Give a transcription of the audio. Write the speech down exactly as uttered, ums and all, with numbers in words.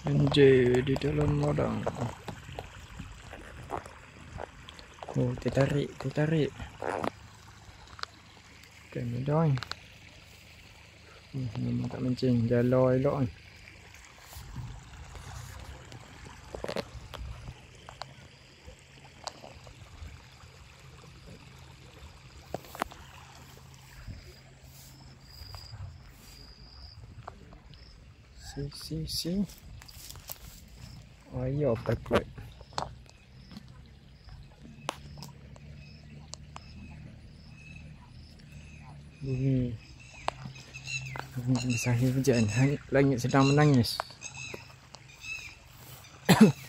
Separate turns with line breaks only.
Anjir, di dalam ladang. Oh, tertarik, tertarik. Kena dah. Hmm, memang tak mancing. Jalan elok kan. Si, si, si. Ayo, takut. Bumi. Bumi besar hujan. Langit sedang menangis.